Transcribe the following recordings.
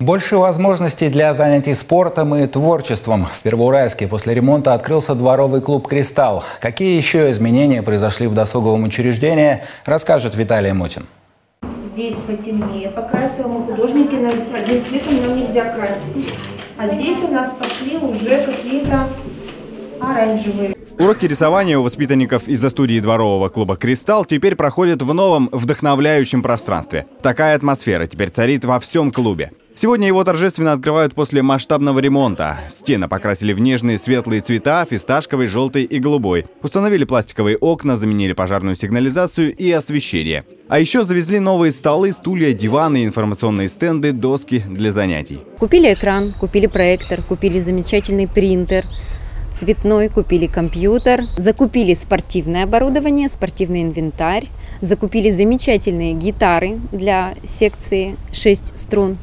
Больше возможностей для занятий спортом и творчеством. В Первоуральске после ремонта открылся дворовый клуб «Кристалл». Какие еще изменения произошли в досуговом учреждении, расскажет Виталий Мотин. Здесь потемнее покрасил, мы художники, одним цветом нам нельзя красить. А здесь у нас пошли уже какие-то оранжевые. Уроки рисования у воспитанников из-за студии дворового клуба «Кристалл» теперь проходят в новом, вдохновляющем пространстве. Такая атмосфера теперь царит во всем клубе. Сегодня его торжественно открывают после масштабного ремонта. Стены покрасили в нежные светлые цвета – фисташковый, желтый и голубой. Установили пластиковые окна, заменили пожарную сигнализацию и освещение. А еще завезли новые столы, стулья, диваны, информационные стенды, доски для занятий. Купили экран, купили проектор, купили замечательный принтер цветной, купили компьютер, закупили спортивное оборудование, спортивный инвентарь, закупили замечательные гитары для секции 6 струн.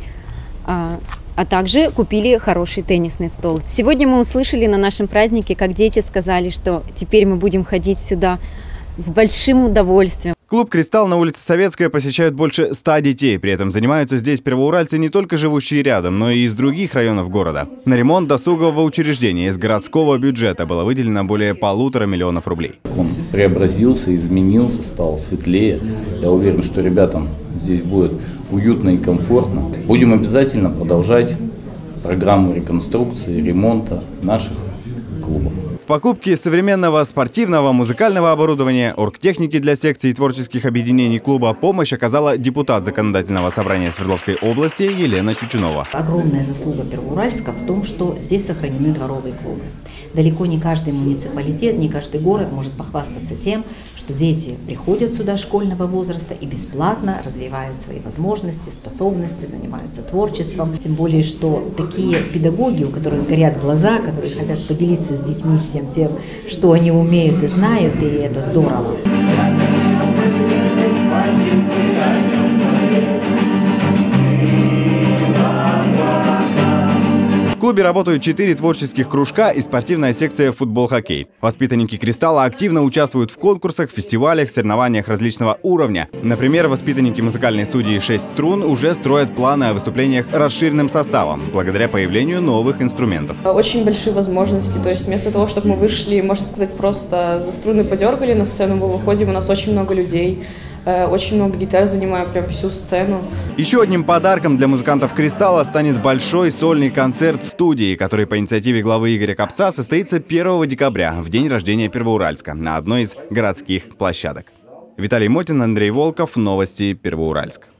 А также купили хороший теннисный стол. Сегодня мы услышали на нашем празднике, как дети сказали, что теперь мы будем ходить сюда с большим удовольствием. Клуб «Кристалл» на улице Советская посещают больше 100 детей. При этом занимаются здесь первоуральцы не только живущие рядом, но и из других районов города. На ремонт досугового учреждения из городского бюджета было выделено более 1,5 миллиона рублей. Он преобразился, изменился, стал светлее. Я уверен, что ребятам здесь будет уютно и комфортно. Будем обязательно продолжать программу реконструкции, ремонта наших клубов. В покупке современного спортивного, музыкального оборудования, оргтехники для секций и творческих объединений клуба помощь оказала депутат Законодательного собрания Свердловской области Елена Чучунова. Огромная заслуга Первоуральска в том, что здесь сохранены дворовые клубы. Далеко не каждый муниципалитет, не каждый город может похвастаться тем, что дети приходят сюда школьного возраста и бесплатно развивают свои возможности, способности, занимаются творчеством. Тем более, что такие педагоги, у которых горят глаза, которые хотят поделиться с детьми всем тем, что они умеют и знают, и это здорово. В клубе работают 4 творческих кружка и спортивная секция футбол-хоккей. Воспитанники «Кристалла» активно участвуют в конкурсах, фестивалях, соревнованиях различного уровня. Например, воспитанники музыкальной студии «6 струн» уже строят планы о выступлениях расширенным составом, благодаря появлению новых инструментов. Очень большие возможности, то есть вместо того, чтобы мы вышли, можно сказать, просто за струны подергали на сцену, мы выходим, у нас очень много людей. Очень много гитар, занимаю прям всю сцену. Еще одним подарком для музыкантов «Кристалла» станет большой сольный концерт студии, который по инициативе главы Игоря Копца состоится 1 декабря, в день рождения Первоуральска, на одной из городских площадок. Виталий Мотин, Андрей Волков, новости Первоуральск.